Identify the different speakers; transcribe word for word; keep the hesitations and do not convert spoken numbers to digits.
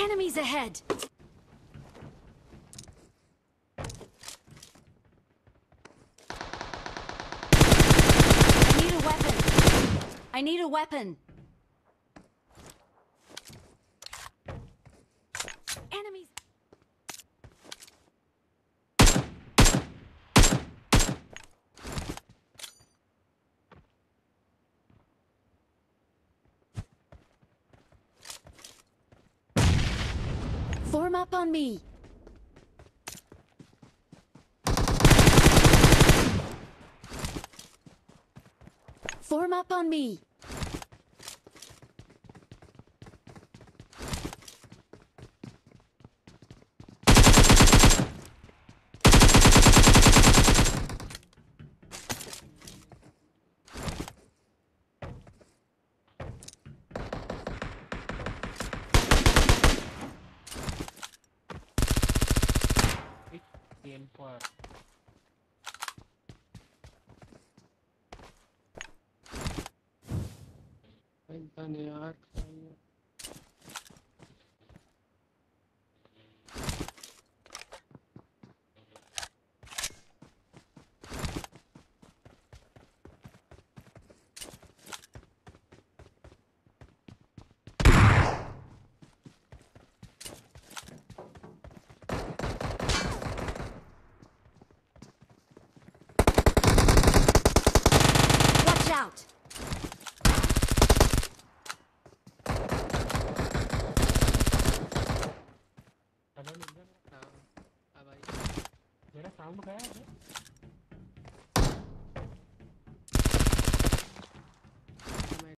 Speaker 1: Enemies ahead! I need a weapon! I need a weapon! Enemies! Form up on me! Form up on me!
Speaker 2: Tiempo. Cuéntame, Axel.
Speaker 1: Watch out!
Speaker 2: Hello, Ninja. Ah, ah, भाई मेरा sound गया है